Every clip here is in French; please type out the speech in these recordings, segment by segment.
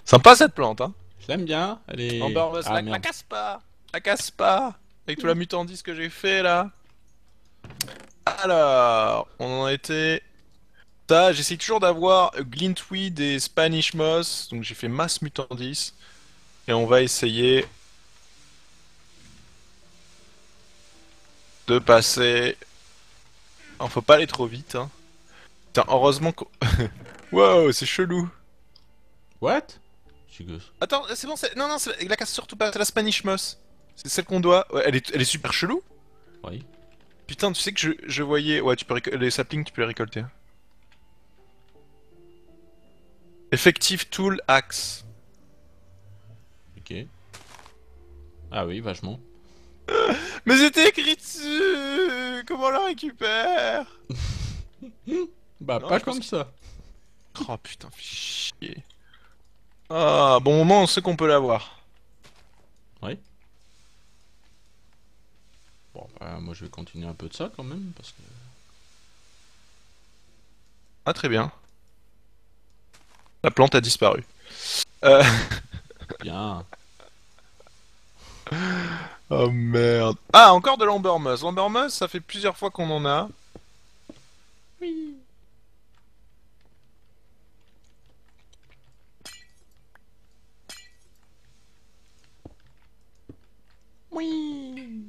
Sympa cette plante, hein. Je l'aime bien. Elle est... Amber Moss, Ah la merde. casse pas. La casse pas. Avec tout la mutandise que j'ai fait là. Alors, on en était. Ça, j'essaie toujours d'avoir Glintweed et Spanish Moss. Donc j'ai fait masse mutandis. Et on va essayer de passer. Oh, faut pas aller trop vite, hein. Putain, heureusement qu'on. Wow, c'est chelou. What? C'est que... Attends, c'est bon, c'est. Non, non, la casse surtout pas, c'est la Spanish Moss. C'est celle qu'on doit. Ouais, elle est super chelou. Oui. Putain, tu sais que je voyais. Ouais, tu peux les saplings, tu peux les récolter. Effective Tool Axe. Ok. Ah oui, vachement. Mais c'était écrit dessus. Comment on la récupère? Bah, Non, pas je pense comme qu'il. ça. Oh putain, fais chier. Ah, bon moment, on sait qu'on peut l'avoir. Oui. Bon, bah, moi je vais continuer un peu de ça quand même, parce que... Ah, très bien. La plante a disparu. Euh... Bien. Oh merde. Ah, encore de l'ambermoss. L'ambermoss, ça fait plusieurs fois qu'on en a. Oui. Oui.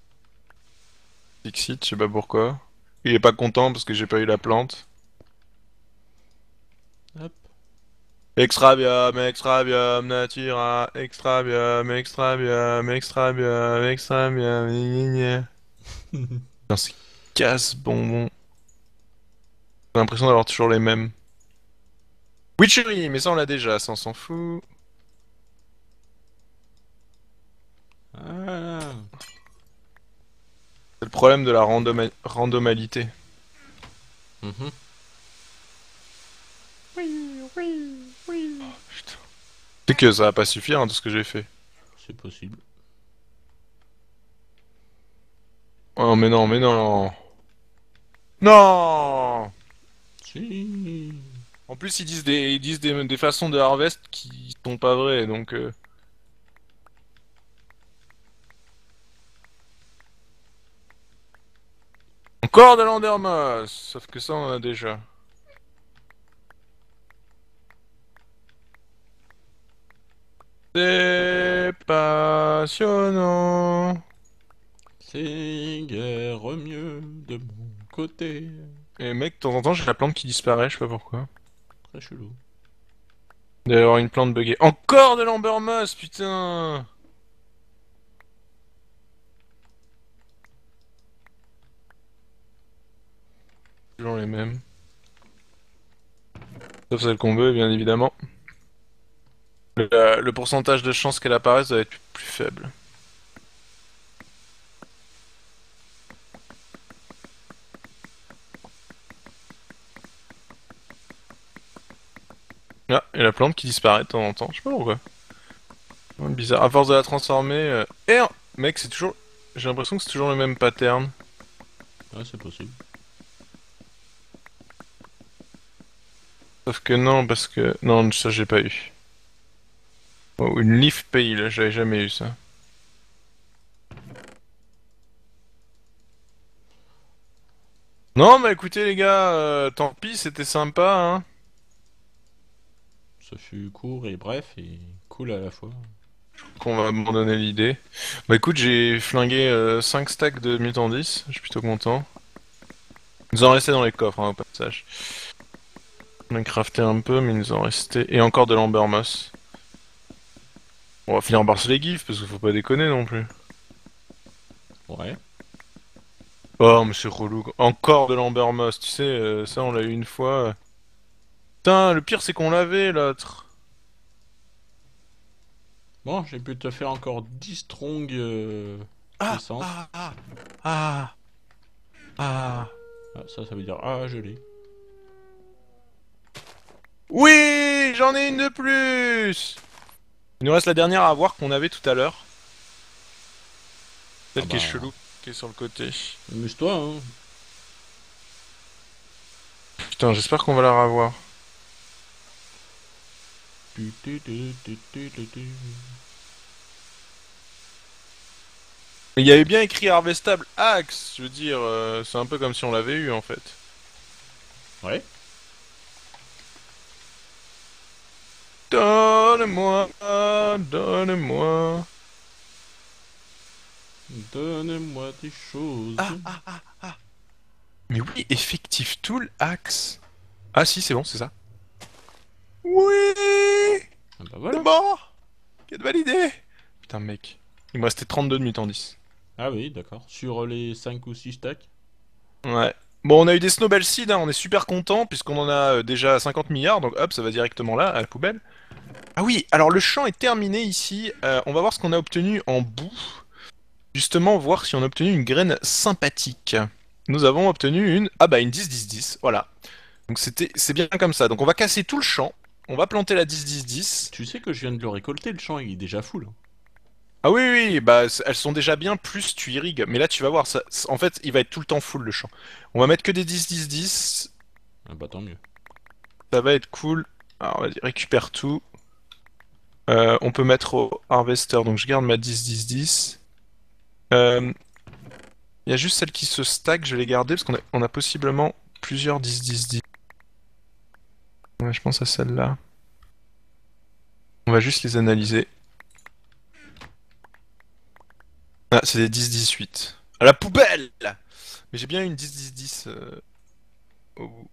Dixit, je sais pas pourquoi. Il est pas content parce que j'ai pas eu la plante. Hop. Extrabium, extrabium, natura, extrabium, extrabium, extrabium, extrabium, gna gna gna. Putain, c'est casse-bonbon. J'ai l'impression d'avoir toujours les mêmes. Witchery, mais ça on l'a déjà, ça on s'en fout. Voilà. C'est le problème de la randomalité. Mhm. Oui, oui, oui. Putain. C'est que ça va pas suffire, hein, tout ce que j'ai fait. C'est possible. Oh mais non, mais non. Non! Si. En plus ils disent des façons de harvest qui sont pas vraies, donc encore de l'Endermoss! Sauf que ça on en a déjà. C'est passionnant. C'est guère mieux de mon côté. Et mec, de temps en temps j'ai la plante qui disparaît, je sais pas pourquoi. Très chelou. D'avoir une plante buggée. Encore de l'Ambermoss, putain! Toujours les mêmes. Sauf celle qu'on veut, bien évidemment. Le pourcentage de chances qu'elle apparaisse doit être plus faible. Ah, et la plante qui disparaît de temps en temps, je sais pas pourquoi. Ouais, bizarre. À force de la transformer... Mec, c'est toujours... J'ai l'impression que c'est toujours le même pattern. Ah, c'est possible. Sauf que non, parce que... Non, ça j'ai pas eu. Oh, une leaf pale, j'avais jamais eu ça. Non, mais écoutez les gars, tant pis, c'était sympa, hein. Ce fut court et bref et cool à la fois. Qu'on va abandonner l'idée. Bah écoute, j'ai flingué 5 stacks de mutandis, je suis plutôt content. Ils nous en restait dans les coffres, hein, au passage. On a crafté un peu, mais il nous en restait... Et encore de l'ambermoss. On va finir par se les gifs, parce qu'il faut pas déconner non plus. Ouais. Oh, mais c'est relou. Encore de l'ambermoss, tu sais, ça on l'a eu une fois. Putain, le pire c'est qu'on l'avait, l'autre. Bon, j'ai pu te faire encore 10 strong Ah, essence. ah, ah, ah, ah. Ah, ça veut dire ah, je l'ai. Oui, j'en ai une de plus. Il nous reste la dernière à voir qu'on avait tout à l'heure. Ah Celle qui est bah, chelou, qui est sur le côté. amuse-toi, hein. Putain, j'espère qu'on va la revoir. Tu, tu, tu, tu, tu, tu, tu. Il y avait bien écrit Harvestable Axe, je veux dire, c'est un peu comme si on l'avait eu en fait. Ouais. Donne-moi, donne-moi. Donne-moi des choses. Ah, ah, ah, ah. Mais oui, Effective Tool Axe. Ah si, c'est bon, c'est ça. Oui, Ah bah c'est voilà. bon. Quête validée. Putain, mec. Il me restait 32 de mutant 10. Ah oui, d'accord. Sur les 5 ou 6 stacks. Ouais. Bon, on a eu des Snowball Seed, hein, on est super content puisqu'on en a déjà 50 milliards, donc hop, ça va directement là, à la poubelle. Ah oui, alors le champ est terminé ici. On va voir ce qu'on a obtenu en bout. Justement, voir si on a obtenu une graine sympathique. Nous avons obtenu une... Ah bah une 10-10-10, voilà. Donc c'est bien comme ça. Donc on va casser tout le champ. On va planter la 10-10-10. Tu sais que je viens de le récolter, le champ il est déjà full, hein. Ah oui, oui, oui, bah elles sont déjà bien, plus tu irrigues. Mais là tu vas voir, ça, en fait il va être tout le temps full le champ. On va mettre que des 10-10-10. Ah bah tant mieux. Ça va être cool. Alors vas-y, récupère tout. On peut mettre au harvester, donc je garde ma 10-10-10. Euh, Il y a juste celle qui se stack, je vais les garder parce on a possiblement plusieurs 10-10-10. Ouais, je pense à celle-là. On va juste les analyser. Ah, c'est des 10-18. À la poubelle! Mais j'ai bien une 10-10-10 au bout.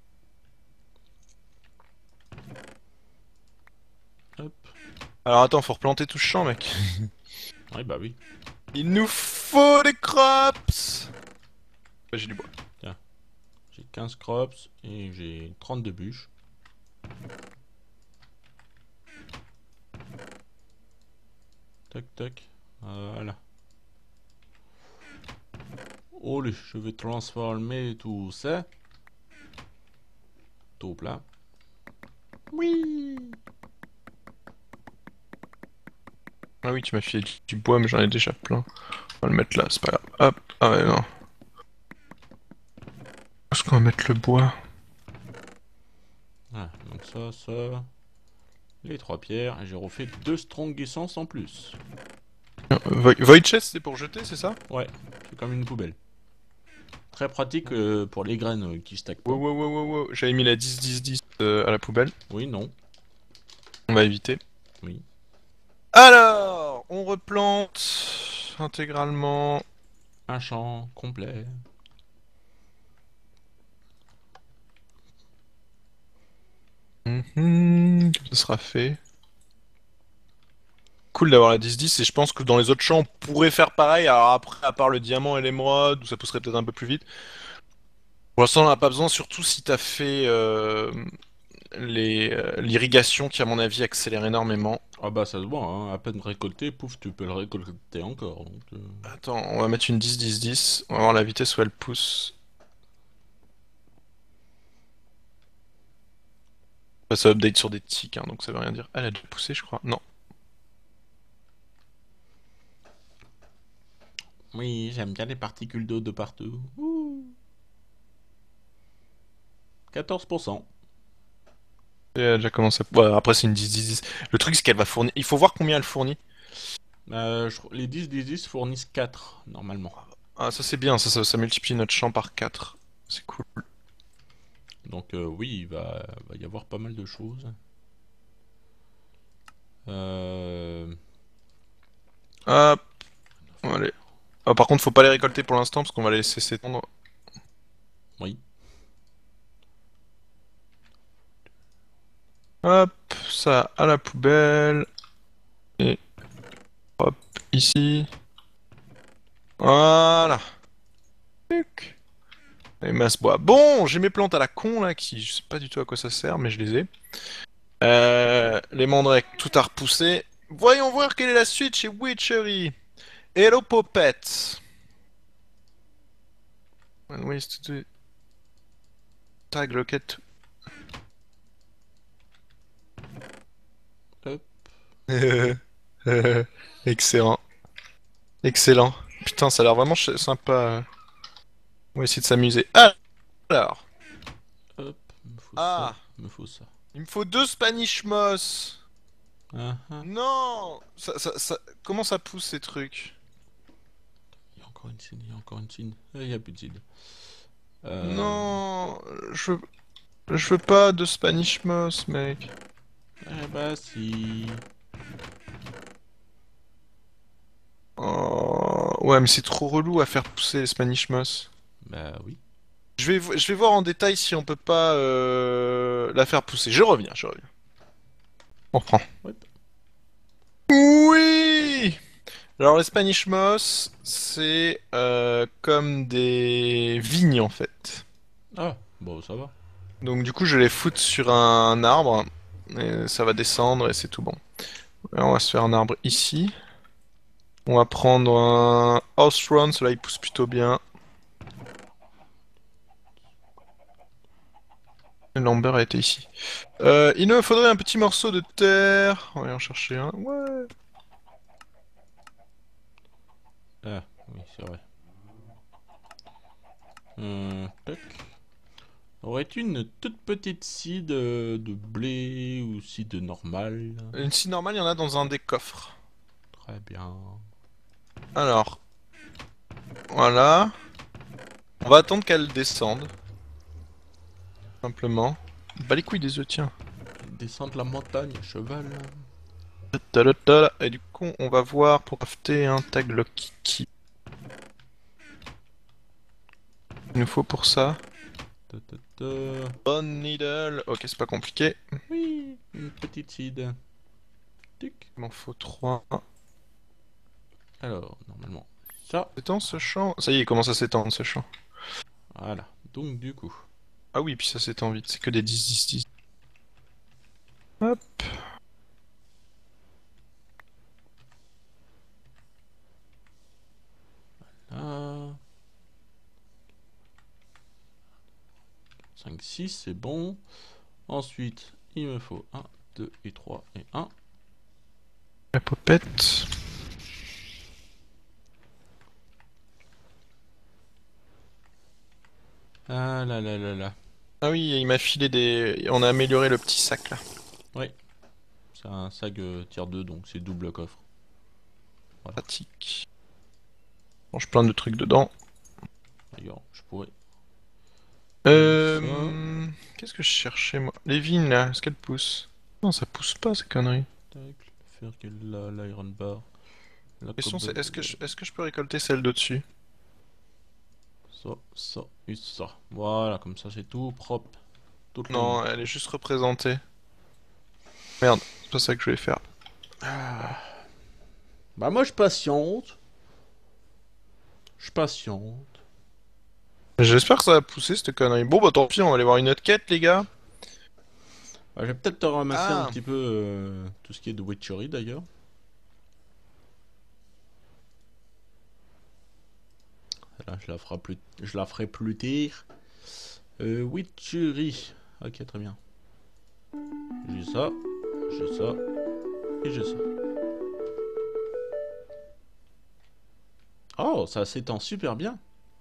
Hop. Alors attends, faut replanter tout ce champ, mec. Ouais bah oui. Il nous faut des crops! Bah, j'ai du bois. Tiens. J'ai 15 crops et j'ai 32 bûches. Tac tac. Voilà. Allez, je vais transformer tout ça. Tout plat. Oui. Ah oui, tu m'as filé du bois, mais j'en ai déjà plein. On va le mettre là, c'est pas grave. Hop, ah ouais, non. Où est-ce qu'on va mettre le bois? Ah, donc ça. Les 3 pierres. Et j'ai refait 2 strong essence en plus. Void chest, c'est pour jeter, c'est ça? Ouais, c'est comme une poubelle. Très pratique pour les graines qui stackent Wow, pas. wow, wow, wow, wow. J'avais mis la 10-10-10 à la poubelle. Oui, non. On va éviter. Oui. Alors, on replante intégralement. Un champ complet. Ce sera fait. Cool d'avoir la 10-10 et je pense que dans les autres champs on pourrait faire pareil. Alors après, à part le diamant et l'émeraude, où ça pousserait peut-être un peu plus vite. Pour l'instant, on n'a pas besoin, surtout si t'as fait l'irrigation qui, à mon avis, accélère énormément. Ah bah ça se voit, hein. À peine récolté, pouf, tu peux le récolter encore. Donc, Attends, on va mettre une 10-10-10. On va voir la vitesse où elle pousse. Enfin, ça update sur des ticks, hein, donc ça veut rien dire. Elle a déjà poussé, je crois. Non. Oui, j'aime bien les particules d'eau de partout. Ouh. 14%. Elle a déjà commencé à... Ouais, après, c'est une 10-10-10. Le truc, c'est qu'elle va fournir... Il faut voir combien elle fournit. Les 10 fournissent 4 normalement. Ah, ça c'est bien, ça multiplie notre champ par 4. C'est cool. Donc oui, va y avoir pas mal de choses. Euh... Hop, allez. Ah, par contre, faut pas les récolter pour l'instant parce qu'on va les laisser s'étendre. Oui. Hop, ça à la poubelle. Et hop, ici. Voilà. Tuc. Et masse bois. Bon, j'ai mes plantes à la con là, qui je sais pas du tout à quoi ça sert, mais je les ai. Les mandrakes, tout a repoussé. Voyons voir quelle est la suite chez Witchery. Hello Popette. One ways to do... Tag locket. Hop. Excellent. Excellent. Putain, ça a l'air vraiment sympa. On va essayer de s'amuser. Alors. Hop. Me faut ça. Ah. Me faut ça. Il me faut deux Spanish Moss. Ah, ah. Non, comment ça pousse ces trucs? Il y a encore une seed, il y a encore une seed. Il y a plus de seed. Non, je veux pas de Spanish Moss, mec. Eh bah si. Oh, ouais, mais c'est trop relou à faire pousser les Spanish Moss. Bah oui. Je vais voir en détail si on peut pas la faire pousser. Je reviens, je reviens. On reprend. Ouais. Oui! Alors les Spanish Moss, c'est comme des vignes en fait. Ah, bon, ça va. Donc du coup je les foutre sur un arbre, et ça va descendre et c'est tout bon. Là, on va se faire un arbre ici. On va prendre un House Run, celui-là il pousse plutôt bien. L'Amber a été ici. Il me faudrait un petit morceau de terre. On va aller en chercher un. Ouais. Ah, oui, c'est vrai. Tac. Aurais-tu une toute petite seed de blé ou seed normale? Une scie normale, il y en a dans un des coffres. Très bien. Alors, voilà. On va attendre qu'elle descende. Simplement. Bah les couilles des œufs, tiens. Descendre la montagne à cheval. Ta-da-ta-da. Et du coup, on va voir pour crafter un tag lock key. Il nous faut pour ça. Ta, ta, ta. Bone needle. Ok, c'est pas compliqué. Oui, une petite seed. Tic. Il m'en faut 3. Alors, normalement, ça. S'étend ce champ. Ça y est, il commence à s'étendre ce champ. Voilà. Donc, du coup. Ah oui, puis ça s'étend vite. C'est que des 10-10-10. Hop. Là. 5, 6, c'est bon. Ensuite, il me faut 1, 2 et 3 et 1. La popette. Ah là là là là. Ah oui, il m'a filé des... On a amélioré le petit sac là. Oui, c'est un sac tier 2, donc c'est double coffre. Voilà. Pratique. Mange plein de trucs dedans. D'ailleurs, je pourrais. Ça. Qu'est-ce que je cherchais moi? Les vignes là, est-ce qu'elles poussent? Non, ça pousse pas ces conneries. Tac, le fer, l'iron bar. La La question c'est cobble. est-ce que je peux récolter celle de dessus? Ça et ça. Voilà, comme ça c'est tout propre. Tout clean. Non, elle est juste représentée. Merde, c'est pas ça que je vais faire. Ah. Bah moi je patiente. Je patiente. J'espère que ça va pousser cette connerie. Bon bah tant pis, on va aller voir une autre quête les gars. Bah, je vais peut-être te ramasser un Ah, petit peu tout ce qui est de witchery d'ailleurs. Là, je la ferai plus tard. Witchery. Ok, très bien. J'ai ça, j'ai ça, et j'ai ça. Oh, ça s'étend super bien.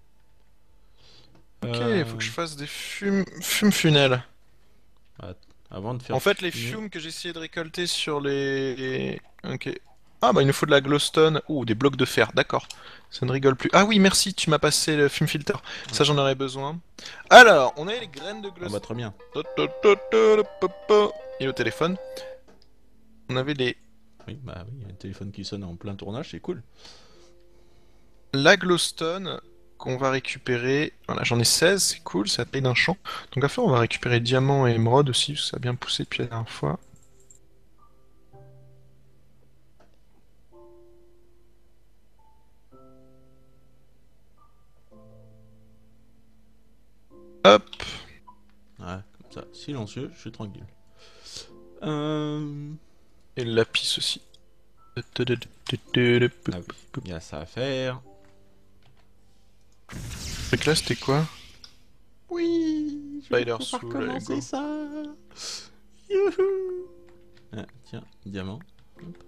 ok, il faut que Euh, je fasse des fumes funnels. att- Avant de faire En fait, les fumer. fumes que j'ai essayé de récolter sur les... Ok. Ah bah il nous faut de la glowstone. Ouh, des blocs de fer, d'accord. Ça ne rigole plus. Ah oui, merci, tu m'as passé le fume filter. Ouais. Ça j'en aurais besoin. Alors, on a les graines de Ah bah glowstone. très bien. Et au téléphone, on avait les... Oui, bah oui, il y a un téléphone qui sonne en plein tournage, c'est cool. la glowstone qu'on va récupérer. Voilà, j'en ai 16, c'est cool, c'est la taille d'un champ. Donc après, on va récupérer diamant et émeraude aussi, parce que ça a bien poussé depuis la dernière fois. Hop. Ouais, comme ça, silencieux, je suis tranquille. Euh... Et le lapis aussi. Ah oui, il y a ça à faire. Donc là, c'était quoi? Oui, je vais Spider pouvoir Soul, allez, commencer go. ça. Youhou. Ah, tiens, diamant. Hop.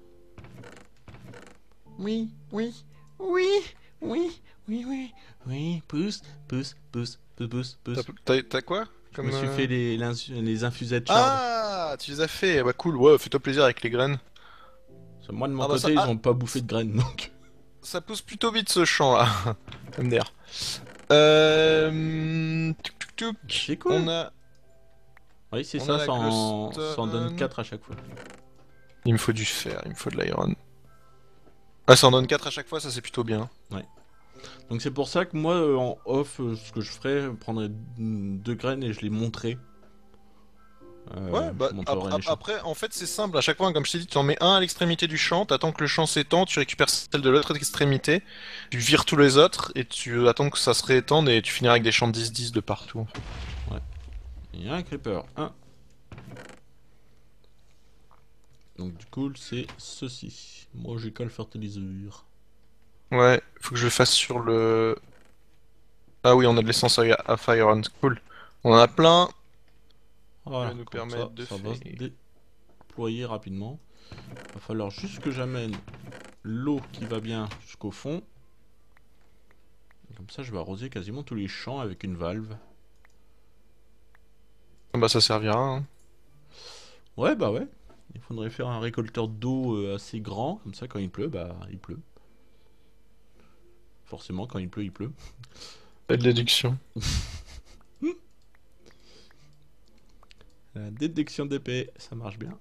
Oui, oui, oui, oui, oui, oui, oui, pousse, pousse, pousse, pousse, pousse, pousse. T'as quoi? Je me Comme suis fait les infusettes shard. Ah, tu les as fait. Bah cool, ouais, fais-toi plaisir avec les graines. Moi de mon Ah bah ça, côté, ils ah, ont pas bouffé de graines donc. ça pousse plutôt vite ce champ là. MDR. Tuk tuk Bah, tuk. c'est cool. Oui, c'est On a ça, la ça en donne glowstone. 4 à chaque fois. Il me faut du fer, il me faut de l'iron. Ah, ça en donne 4 à chaque fois, ça c'est plutôt bien. Ouais. Donc c'est pour ça que moi, en off, ce que je ferais, je prendrais 2 graines et je les montrais. Ouais, bah Je montrerai les champs. après, en fait, c'est simple. À chaque fois, comme je t'ai dit, tu en mets un à l'extrémité du champ, t'attends que le champ s'étend, tu récupères celle de l'autre extrémité, tu vires tous les autres et tu attends que ça se réétende et tu finiras avec des champs 10-10 de partout. En fait. Ouais. Il y a un creeper. Un. Donc du coup, c'est ceci. Moi, j'ai qu'à le fertiliseur. Ouais, faut que je le fasse sur le. Ah oui, on a de l'essence à Fire Hunt, cool. On en a plein, qui va Voilà, nous comme ça, permettre de ça faire. va se déployer rapidement. Va falloir juste que j'amène l'eau qui va bien jusqu'au fond. Comme ça, je vais arroser quasiment tous les champs avec une valve. Ah bah ça servira. Hein. Ouais, bah ouais. Il faudrait faire un récolteur d'eau assez grand. Comme ça, quand il pleut, bah il pleut. Forcément, quand il pleut, il pleut. Belle déduction. La détection d'épée, ça marche bien.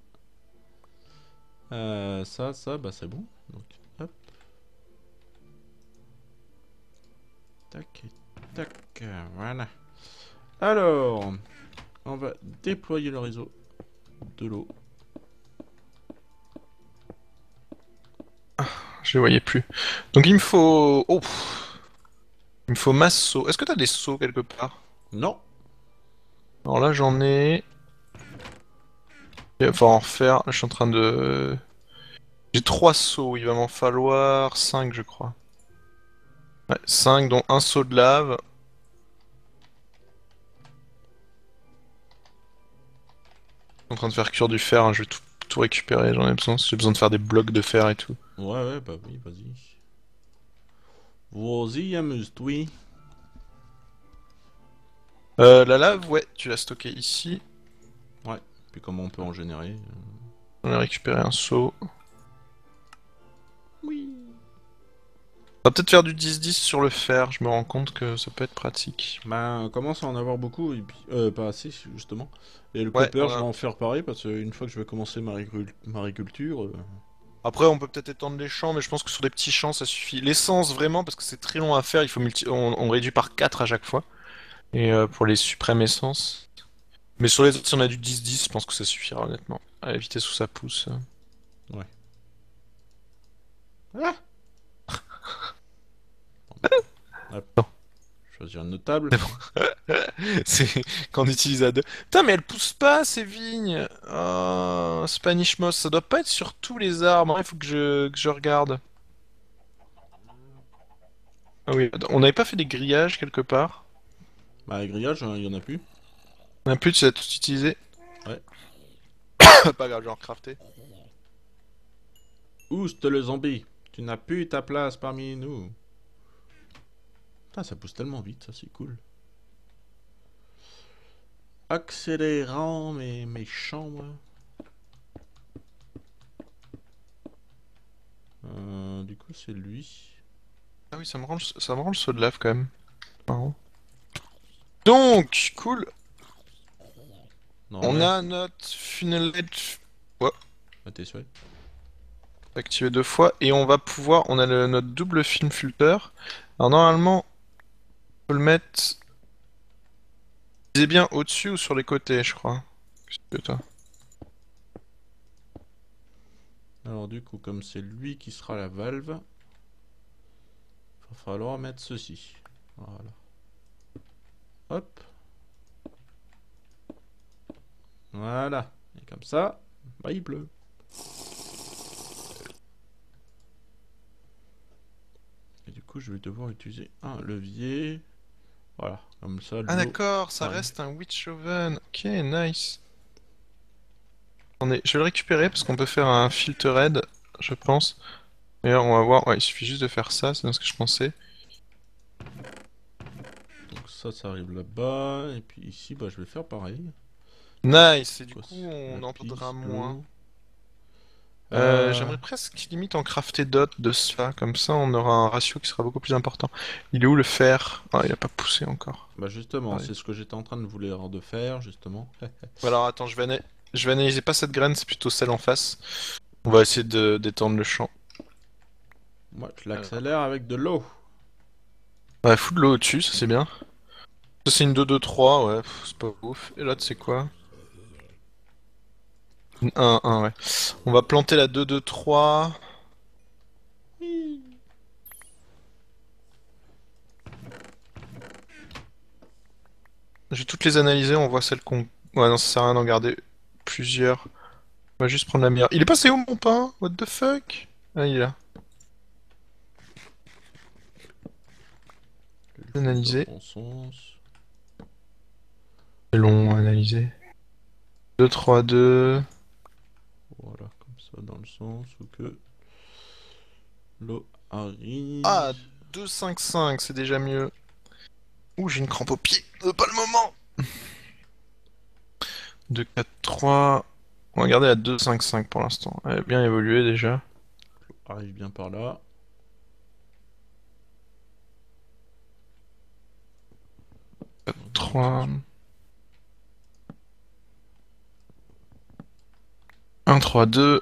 Ça, bah c'est bon. Donc, hop. Tac, tac, voilà. Alors, on va déployer le réseau de l'eau. Je les voyais plus. Donc il me faut. Oh, il me faut masse seau. Est-ce que t'as des seaux quelque part? Non. Alors là, j'en ai. Il va falloir en refaire. Je suis en train de. J'ai 3 seaux, il va m'en falloir 5 je crois. Ouais, 5 dont un seau de lave. Je suis en train de faire cuire du fer, hein, je vais tout récupérer, j'en ai besoin. J'ai besoin de faire des blocs de fer et tout. Ouais, ouais, bah oui, vas-y. Vas-y, amuse-toi. La lave, ouais, tu l'as stocké ici. Ouais. Puis comment on peut en générer On a récupéré un seau. Oui. On va peut-être faire du 10-10 sur le fer, je me rends compte que ça peut être pratique. Bah, on commence à en avoir beaucoup, et puis, pas assez, justement. Et le Ouais, copper, je vais en faire pareil, parce qu'une fois que je vais commencer ma agriculture... Après, on peut peut-être étendre les champs, mais je pense que sur des petits champs, ça suffit. L'essence, vraiment, parce que c'est très long à faire, il faut on réduit par 4 à chaque fois. Et pour les suprêmes essences. Mais sur les autres, si on a du 10-10, je pense que ça suffira, honnêtement. À la vitesse où ça pousse. Ouais. Ah. Hop. Non. Choisir une notable. C'est quand on utilise à deux. Putain, mais elles poussent pas, ces vignes! Oh, Spanish Moss, ça doit pas être sur tous les arbres, hein, il faut que je regarde. Ah oui, attends, on n'avait pas fait des grillages quelque part? Bah, les grillages, il y en a plus. On a plus, tu as tout utilisé? Ouais. Pas grave, genre crafté. Oust le zombie. Tu n'as plus ta place parmi nous. Putain, ça pousse tellement vite, ça c'est cool. Accélérant mes champs, moi. Du coup, c'est lui. Ah oui, ça me rend le saut de lave quand même. Marrant. Donc, cool, Non, on ouais. a notre funnel edge. Ouais, À tes souhaits. activé 2 fois et on va pouvoir, on a notre double film filter. Alors normalement, on peut le mettre, c'est bien au-dessus ou sur les côtés, je crois. Qu'est-ce que toi? Alors, du coup, comme c'est lui qui sera la valve, va falloir mettre ceci. Voilà. Hop. Voilà. Et comme ça, bah il pleut. Et du coup, je vais devoir utiliser un levier. Voilà. Comme ça, Ah l'eau d'accord, ça arrive. reste un witch oven. Ok, nice. Je vais le récupérer parce qu'on peut faire un filtered, je pense. D'ailleurs, on va voir. Ouais, il suffit juste de faire ça, c'est bien ce que je pensais. Donc ça arrive là-bas. Et puis ici, bah je vais faire pareil. Nice, et du Quoi, coup, on en lapis, perdra moins. l'eau. Euh, J'aimerais presque limite en crafter d'autres de cela, comme ça on aura un ratio qui sera beaucoup plus important. Il est où le fer? Ah, il a pas poussé encore. Bah justement, Pareil. c'est ce que j'étais en train de vouloir de faire, justement. Alors attends, je vais analyser pas cette graine, c'est plutôt celle en face. On va essayer de d'étendre le champ. Moi, je Alors. l'accélère avec de l'eau. Ouais, fous de l'eau au-dessus, ça c'est bien. Ça c'est une 2-2-3, ouais, c'est pas ouf. Et l'autre c'est quoi? Une 1-1, ouais. On va planter la 2-2-3. Oui. Je vais toutes les analyser, on voit celles qu'on... Ouais, non, ça sert à rien d'en garder plusieurs. On va juste prendre la meilleure. Il est passé où mon pain? What the fuck? Ah, il est là. Je le fous dans le Analyser. bon sens. C'est long à analyser. 2-3-2. Voilà, comme ça, dans le sens où que l'eau arrive. Ah, 2-5-5, c'est déjà mieux. Ouh, j'ai une crampe au pied. Pas le moment. 2-4-3. On va garder à 2-5-5 pour l'instant. Elle a bien évolué déjà. L'eau arrive bien par là. 3. 1-3-2.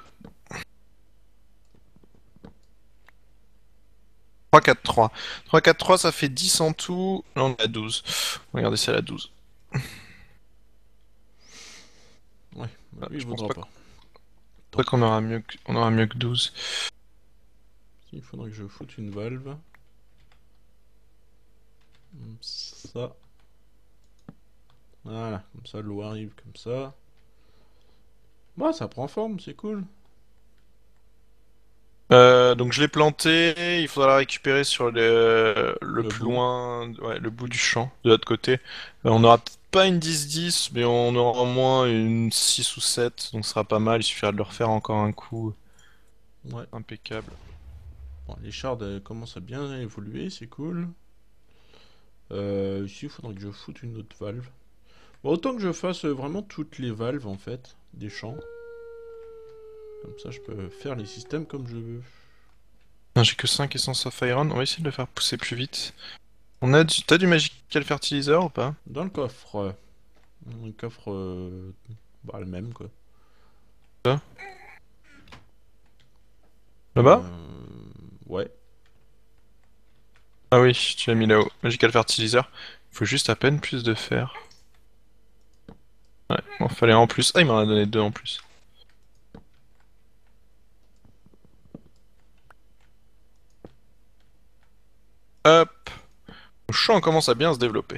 3-4-3. 3-4-3, ça fait 10 en tout. Là, on est à 12. Regardez, c'est à la 12. Ouais, bah Ah, lui il je pense voudra pas pas. Tant qu'on pis. aura mieux on aura mieux que 12. Il faudrait que je foute une valve. Comme ça. Voilà, comme ça l'eau arrive comme ça. Bah ça prend forme, c'est cool. Donc je l'ai planté, il faudra la récupérer sur le Le plus bout. loin, ouais, le bout du champ, de l'autre côté. On aura peut-être pas une 10-10, mais on aura au moins une 6 ou 7, donc ce sera pas mal, il suffira de le refaire encore un coup. Ouais. Impeccable. Bon, les shards commencent à bien évoluer, c'est cool. Ici il faudrait que je foute une autre valve. Bon, autant que je fasse vraiment toutes les valves en fait, des champs. Comme ça je peux faire les systèmes comme je veux. Non, j'ai que 5 Essence of Iron, on va essayer de le faire pousser plus vite. T'as du Magical Fertilizer ou pas? Dans le coffre. Le coffre, bah le même quoi. Ça Là-bas? Ouais. Ah oui, tu l'as mis là-haut. Magical Fertilizer. Il faut juste à peine plus de fer. Ouais, bon, fallait en plus. Ah, il m'en a donné deux en plus. Hop. Le champ commence à bien se développer.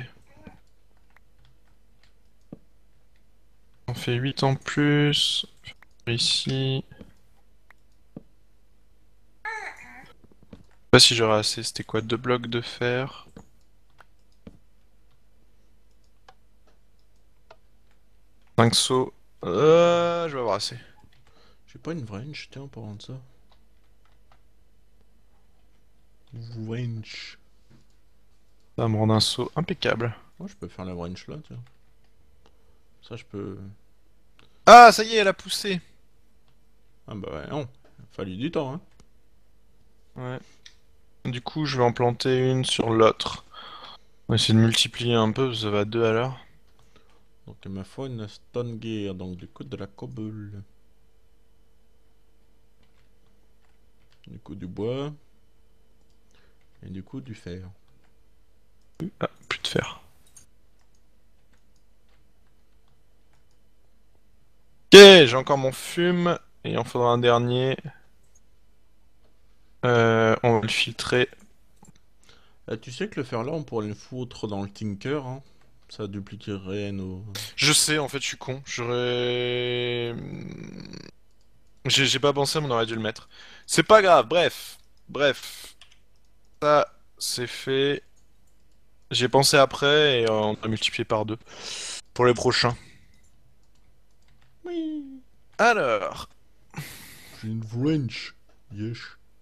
On fait 8 en plus. Ici. Je sais pas si j'aurai assez. C'était quoi? Deux blocs de fer. 5 seaux. Je vais avoir assez. J'ai pas une wrench, tiens, en parlant de ça. Wrench. Ça va me rendre un seau impeccable. Moi je peux faire la wrench là, tiens. Ça je peux. Ah, ça y est, elle a poussé. Ah bah ouais, non. Il a fallu du temps, hein. Ouais. Du coup, je vais en planter une sur l'autre. On va essayer de multiplier un peu, parce que ça va à 2 à l'heure. Donc il me faut une stone gear, donc du coup de la cobble. Du coup du bois. Et du coup du fer. Ah, plus de fer. Ok, j'ai encore mon fume. Et il en faudra un dernier. On va le filtrer. Tu sais que le fer là on pourrait le foutre dans le Tinker, hein. Ça dupliquerait nos. Je sais, en fait, je suis con. J'aurais... J'ai pas pensé, mais on aurait dû le mettre. C'est pas grave, bref. Bref. Ça, c'est fait. J'ai pensé après et on a multiplié par deux. Pour les prochains. Oui. Alors... J'ai une wrench. Yes.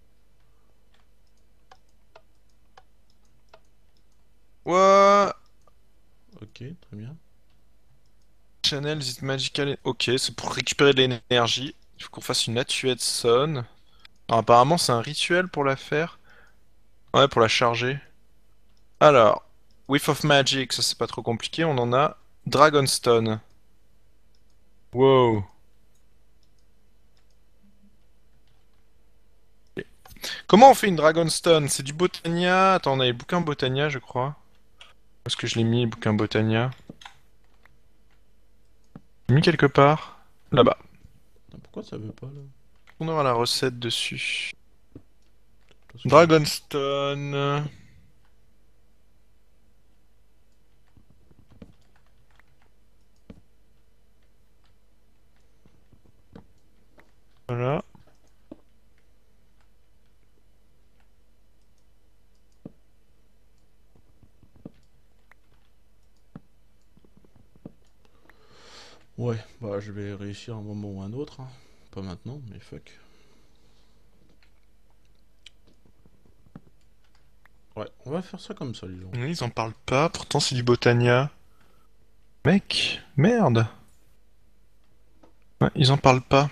What? Ok, très bien. Channel is magical... Ok, c'est pour récupérer de l'énergie. Il faut qu'on fasse une Atuette Son. Alors, apparemment, c'est un rituel pour la faire. Ouais, pour la charger. Alors, Whiff of Magic, ça c'est pas trop compliqué, on en a. Dragonstone. Wow. Comment on fait une Dragonstone? C'est du Botania. Attends, on a les bouquins Botania, je crois. Où est-ce que je l'ai mis, les bouquins Botania? J'ai mis quelque part. Là-bas. Ah, pourquoi ça veut pas là? On aura la recette dessus. Parce que... Dragonstone. Voilà. Ouais, bah je vais réussir un moment ou un autre. Hein. Pas maintenant, mais fuck. Ouais, on va faire ça comme ça, les gens. Ils en parlent pas, pourtant c'est du Botania. Mec, merde. Ouais, ils en parlent pas.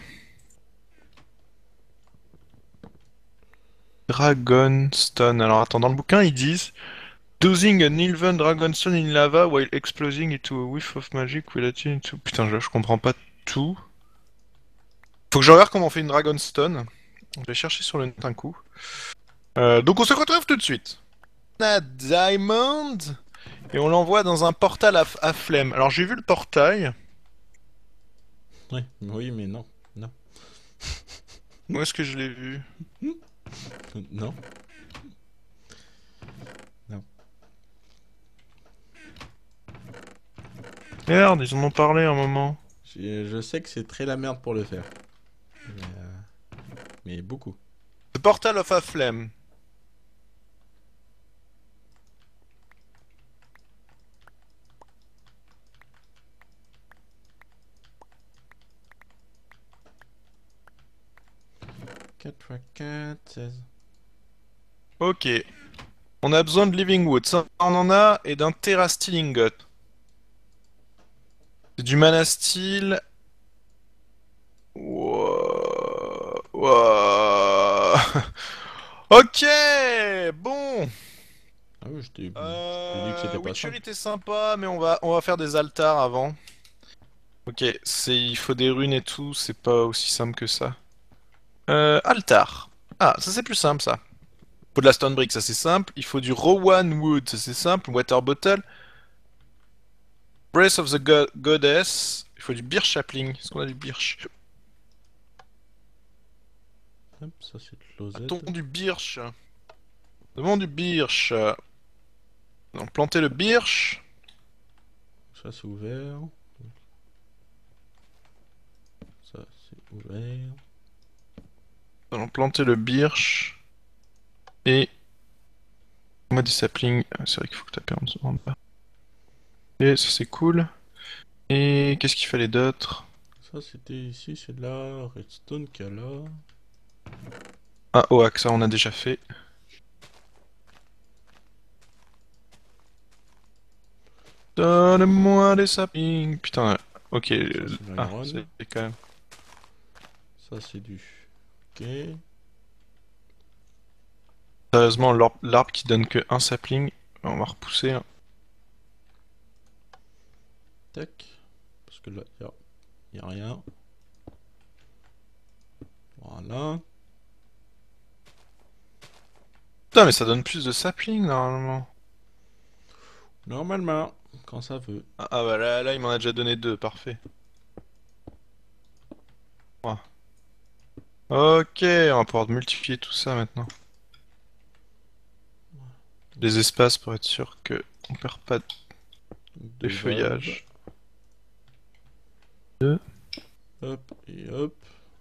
Dragonstone. Alors attends, dans le bouquin ils disent Dosing an Elven Dragonstone in lava while exploding into a whiff of magic will attune to... Putain, je comprends pas tout. Faut que je regarde comment on fait une Dragonstone. Je vais chercher sur le net un coup. Donc on se retrouve tout de suite. On a Diamond et on l'envoie dans un portal à flemme. Alors j'ai vu le portail. Ouais, oui, mais non. Non. Où est-ce que je l'ai vu? Non. Non. Merde, ils en ont parlé un moment. Je sais que c'est très la merde pour le faire. Mais beaucoup. The Portal of a Flame. Quatre x 4, 16. Ok. On a besoin de Living Wood. Ça, on en a. Et d'un Terra Steel Ingot. C'est du Mana Steel. Wouah. Wouah. Ok. Bon. Ah oui, je t'ai dit que c'était pas Witcher simple. était sympa, mais on va faire des altars avant. Ok, il faut des runes et tout, c'est pas aussi simple que ça. Altar. Ah, ça c'est plus simple ça. Il faut de la stone brick, ça c'est simple. Il faut du Rowan Wood, ça c'est simple. Water Bottle. Breath of the Goddess. Il faut du Birch Sapling. Est-ce qu'on a du Birch? Hop, ça c'est de l'osette. A-t-on du Birch? Demande du Birch. Donc planter le Birch. Ça c'est ouvert. Ça c'est ouvert. Allons planter le Birch. Et... Moi des saplings. Ah, c'est vrai qu'il faut que tu en bas. Et ça c'est cool. Et qu'est-ce qu'il fallait d'autre? Ça c'était ici, c'est de la redstone qu'il y a là. Ah, Oak, ça on a déjà fait. Donne-moi des saplings. Putain, ok. Ça c'est de Ah, l'iron. c'est quand même. Ça c'est du... Ok. Sérieusement, l'arbre qui donne que un sapling, on va repousser, hein. Tac. Parce que là, y a rien. Voilà. Putain, mais ça donne plus de sapling normalement. Normalement, quand ça veut. Ah bah là, il m'en a déjà donné deux, parfait. Ah. Ok, on va pouvoir multiplier tout ça maintenant. Les espaces pour être sûr que on perd pas les Deux valves. feuillages. Deux. Hop et hop.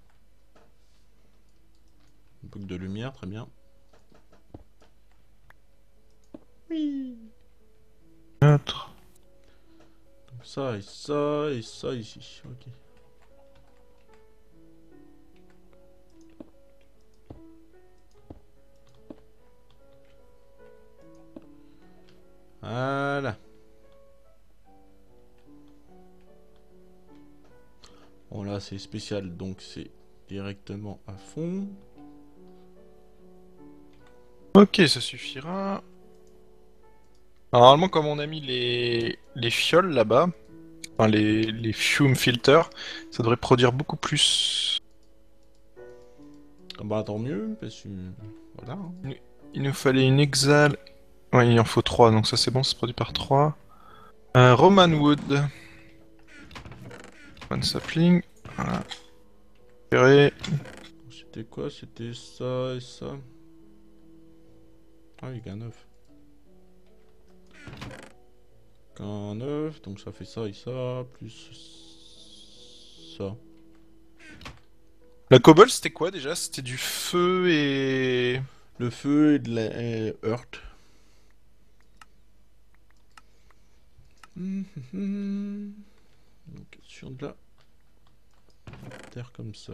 Une boucle de lumière, très bien. Oui. Quatre. Donc ça et ça et ça ici. Ok. Voilà. Bon là c'est spécial, donc c'est directement à fond. Ok, ça suffira. Alors, normalement, comme on a mis les fioles là-bas, enfin les fume filters, ça devrait produire beaucoup plus. Ah bah tant mieux, parce que... Voilà. Hein. Il nous fallait une exhale. Ouais, il en faut 3, donc ça c'est bon, ça se produit par 3. Roman Wood. One sapling. Voilà. Récupérer. C'était quoi? C'était ça et ça. Ah oui, qu'un œuf. Qu'un œuf, donc ça fait ça et ça, plus ça. La cobble c'était quoi déjà? C'était du feu et... Le feu et de la heurte. Donc sur de la terre comme ça.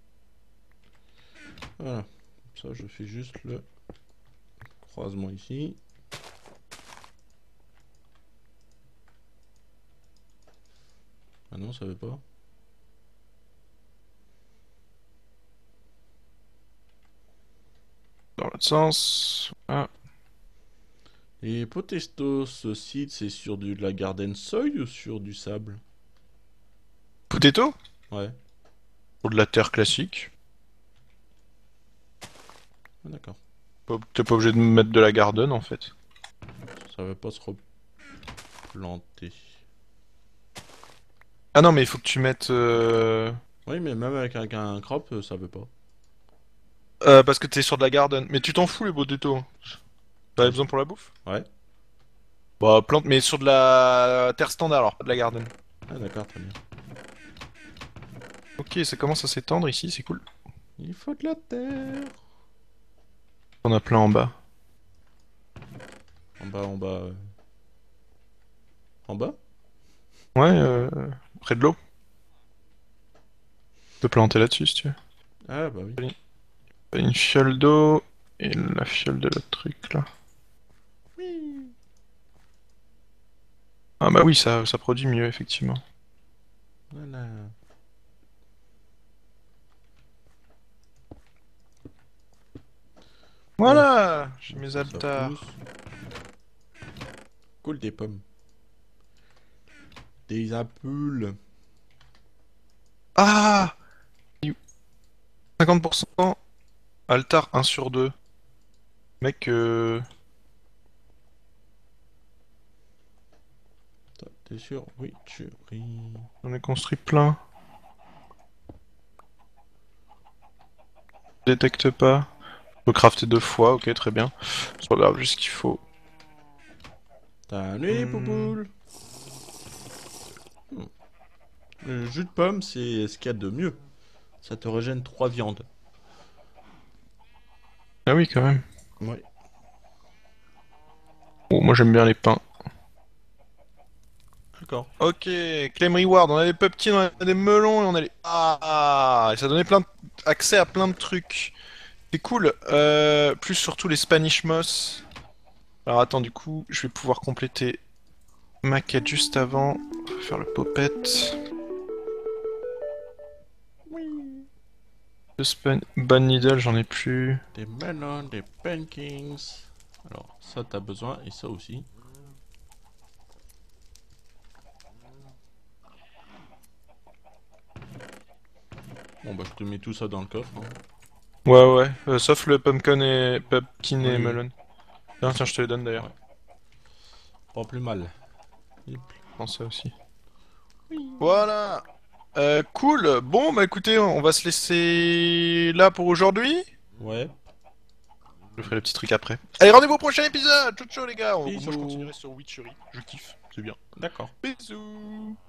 Voilà. Ça, je fais juste le croisement ici. Ah non, ça veut pas. Dans l'autre sens. Ah. Et Potestos site, c'est sur de la garden soil ou sur du sable? Potato? Ouais. Pour de la terre classique. Ah, d'accord. T'es pas obligé de mettre de la garden en fait. Ça va pas se replanter. Ah non, mais il faut que tu mettes... Oui, mais même avec un crop, ça veut pas. parce que t'es sur de la garden. Mais tu t'en fous les potatoes. T'en as besoin pour la bouffe? Ouais. Bah, plante, mais sur de la terre standard alors, pas de la garden. Ah d'accord, très bien. Ok, ça commence à s'étendre ici, c'est cool. Il faut de la terre. On a plein en bas. En bas, en bas. En bas? Ouais, près de l'eau. Tu peux planter là-dessus si tu veux. Ah bah oui. Une fiole d'eau et la fiole de l'autre truc là. Oui. Ah bah oui, ça produit mieux effectivement. Voilà. Voilà. Voilà, j'ai mes Ça altars. pousse. Cool des pommes. Des ampoules. Ah 50% altar 1 sur 2. Mec, T'es sûr? Oui, tu ris. j'en ai construit plein. Détecte pas. Faut crafter 2 fois, ok, très bien. Je regarde juste ce qu'il faut. T'as nuit, Hmm. poupoule. Le jus de pomme, c'est ce qu'il y a de mieux. Ça te régène 3 viandes. Ah oui, quand même. Ouais. Bon, moi j'aime bien les pains. D'accord. Ok, claim reward, on a des pumpkins, on a des melons et on a les... Ah, et ça donnait accès à plein de trucs. C'est cool. Plus surtout les Spanish Moss. Alors attends, du coup, je vais pouvoir compléter ma quête juste avant. On va faire le popette. Oui. Bone Needle, j'en ai plus. Des melons, des pumpkins. Alors, ça t'as besoin et ça aussi. Bon bah je te mets tout ça dans le coffre. Hein. Ouais, ouais, sauf le pumpkin et Oui, oui. melon. Tiens, tiens, je te les donne d'ailleurs. Ouais. Pas plus mal. Hop. Prends ça aussi. Oui. Voilà. Cool. Bon, bah écoutez, on va se laisser là pour aujourd'hui. Ouais. Je ferai les petits trucs après. Allez, rendez-vous au prochain épisode. Ciao, ciao les gars. Moi, je Bisous. continuerai sur Witchery. Je kiffe. C'est bien. D'accord. Bisous.